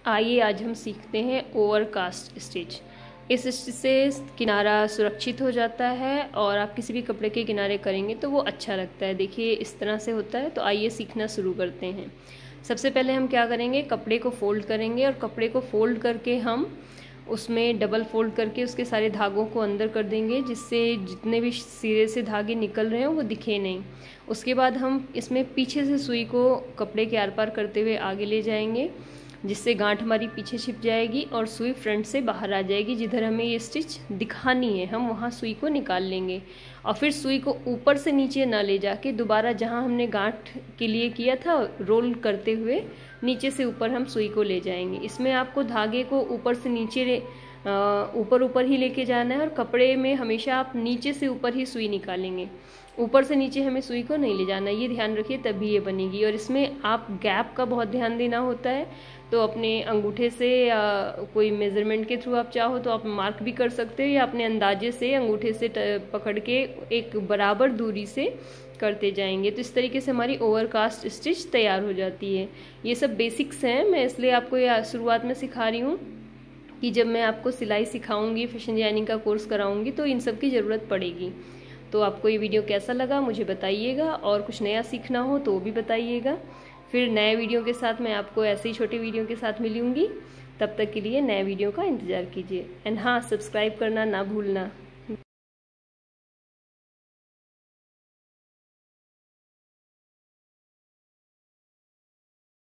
आइए आज हम सीखते हैं ओवरकास्ट स्टिच। इस स्टिच से किनारा सुरक्षित हो जाता है और आप किसी भी कपड़े के किनारे करेंगे तो वो अच्छा लगता है। देखिए इस तरह से होता है। तो आइए सीखना शुरू करते हैं। सबसे पहले हम क्या करेंगे, कपड़े को फोल्ड करेंगे और कपड़े को फोल्ड करके हम उसमें डबल फोल्ड करके उसके सारे धागों को अंदर कर देंगे, जिससे जितने भी सिरे से धागे निकल रहे हैं वो दिखे नहीं। उसके बाद हम इसमें पीछे से सुई को कपड़े के आर पार करते हुए आगे ले जाएंगे, जिससे गांठ हमारी पीछे छिप जाएगी और सुई फ्रंट से बाहर आ जाएगी। जिधर हमें ये स्टिच दिखानी है हम वहाँ सुई को निकाल लेंगे और फिर सुई को ऊपर से नीचे ना ले जाके दोबारा जहाँ हमने गांठ के लिए किया था रोल करते हुए नीचे से ऊपर हम सुई को ले जाएंगे। इसमें आपको धागे को ऊपर से नीचे ऊपर ही लेके जाना है और कपड़े में हमेशा आप नीचे से ऊपर ही सुई निकालेंगे, ऊपर से नीचे हमें सुई को नहीं ले जाना, ये ध्यान रखिए तभी ये बनेगी। और इसमें आप गैप का बहुत ध्यान देना होता है, तो अपने अंगूठे से या कोई मेजरमेंट के थ्रू आप चाहो तो आप मार्क भी कर सकते हो, या अपने अंदाजे से अंगूठे से पकड़ के एक बराबर दूरी से करते जाएंगे। तो इस तरीके से हमारी ओवरकास्ट स्टिच तैयार हो जाती है। ये सब बेसिक्स हैं, मैं इसलिए आपको ये शुरुआत में सिखा रही हूँ कि जब मैं आपको सिलाई सिखाऊंगी, फैशन डिजाइनिंग का कोर्स कराऊंगी तो इन सब की ज़रूरत पड़ेगी। तो आपको ये वीडियो कैसा लगा मुझे बताइएगा, और कुछ नया सीखना हो तो वो भी बताइएगा। फिर नए वीडियो के साथ मैं आपको ऐसे ही छोटे वीडियो के साथ मिलूंगी। तब तक के लिए नए वीडियो का इंतज़ार कीजिए। एंड हाँ, सब्सक्राइब करना ना भूलना।